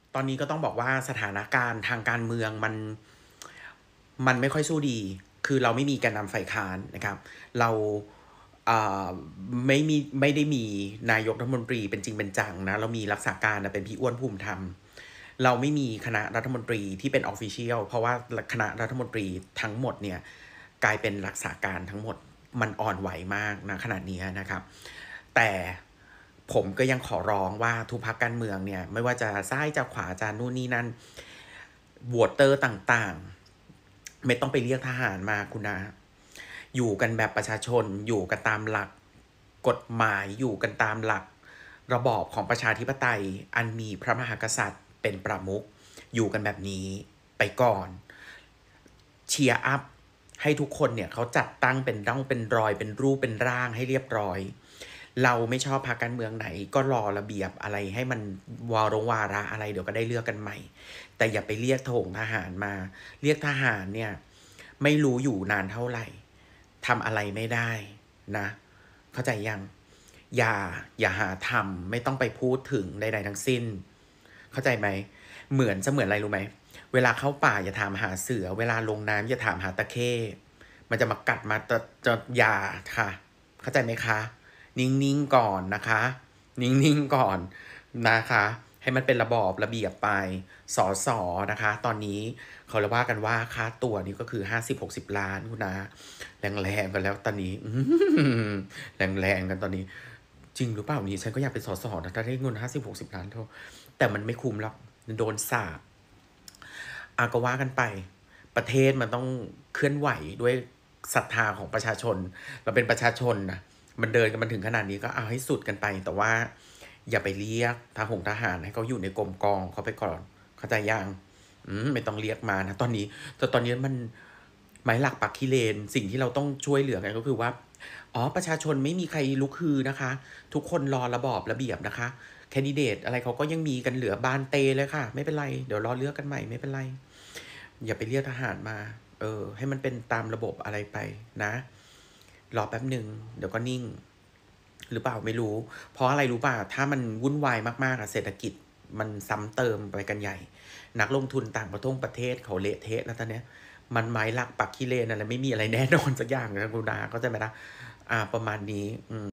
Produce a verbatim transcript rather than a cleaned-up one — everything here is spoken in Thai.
ตอนนี้ก็ต้องบอกว่าสถานการณ์ทางการเมืองมันมันไม่ค่อยสู้ดี คือเราไม่มีแกนนำฝ่ายค้านนะครับ เราไม่มีไม่ได้มีนายกรัฐมนตรีเป็นจริงเป็นจังนะ เรามีรักษาการนะเป็นพี่อ้วนภูมิธรรม เราไม่มีคณะรัฐมนตรีที่เป็นออฟฟิเชียลเพราะว่าคณะรัฐมนตรีทั้งหมดเนี่ยกลายเป็นรักษาการทั้งหมดมันอ่อนไหวมากนะขนาดนี้นะครับแต่ผมก็ยังขอร้องว่าทุกพรรคการเมืองเนี่ยไม่ว่าจะซ้ายจะขวาจะนู่นนี่นั่นโหวตเตอร์ต่างๆไม่ต้องไปเรียกทหารมาคุณนะอยู่กันแบบประชาชนอยู่กันตามหลักกฎหมายอยู่กันตามหลักระบอบของประชาธิปไตยอันมีพระมหากษัตริย์เป็นประมุขอยู่กันแบบนี้ไปก่อนเชียร์อัพให้ทุกคนเนี่ยเขาจัดตั้งเป็นร่องเป็นรอยเป็นรูปเป็นร่างให้เรียบร้อยเราไม่ชอบพรรคการเมืองไหนก็รอระเบียบอะไรให้มันวารงวาระอะไรเดี๋ยวก็ได้เลือกกันใหม่แต่อย่าไปเรียกโถงทหารมาเรียกทหารเนี่ยไม่รู้อยู่นานเท่าไหร่ทำอะไรไม่ได้นะเข้าใจยังอย่าอย่าหาทำไม่ต้องไปพูดถึงใดๆทั้งสิ้นเข้าใจไหมเหมือนจะเหมือนอะไรรู้ไหมเวลาเข้าป่าอย่าถามหาเสือเวลาลงน้ำอย่าถามหาตะเข้มันจะมากัดมาจะจะอย่าค่ะเข้าใจไหมคะนิ่งๆก่อนนะคะนิ่งๆก่อนนะคะให้มันเป็นระบอบระเบียบไปสอสอนะคะตอนนี้เขาเรียกว่ากันว่าค่าตัวนี่ก็คือห้าสิบหกสิบล้านคุณนะแรงๆกันแล้วตอนนี้แรงๆกันตอนนี้จริงหรือเปล่านี่ฉันก็อยากเป็นสอสอนะถ้าได้เงินห้าสิบหกสิบล้านเท่าแต่มันไม่คุ้มหรอกโดนสาบอาก็ว่ากันไปประเทศมันต้องเคลื่อนไหวด้วยศรัทธาของประชาชนเราเป็นประชาชนนะมันเดินกันมันถึงขนาดนี้ก็เอาให้สุดกันไปแต่ว่าอย่าไปเรียกทหงทหารให้เขาอยู่ในกรมกองเขาไปก่อนเข้าใจยังอืมไม่ต้องเรียกมานะตอนนี้แต่ตอนนี้มันไม้หลักปักขี้เลนสิ่งที่เราต้องช่วยเหลือกันก็คือว่าอ๋อประชาชนไม่มีใครลุกฮือนะคะทุกคนรอระบอบระเบียบนะคะแคนดิเดตอะไรเขาก็ยังมีกันเหลือบานเตเลยค่ะไม่เป็นไรเดี๋ยวรอเลือกกันใหม่ไม่เป็นไรอย่าไปเรียกทหารมาเออให้มันเป็นตามระบบอะไรไปนะรอแป๊บหนึ่งเดี๋ยวก็นิ่งหรือเปล่าไม่รู้เพราะอะไรรู้ป่ะถ้ามันวุ่นวายมากๆอะเศรษฐกิจมันซ้ำเติมไปกันใหญ่นักลงทุนต่างประเทศประเทศเขาเละเทะแล้วตอนเนี้ยมันไม้หลักปักขี้เลนอะไรไม่มีอะไรแน่นอนสักอย่างนะคุณดาก็จะไหมนะอ่าประมาณนี้อืม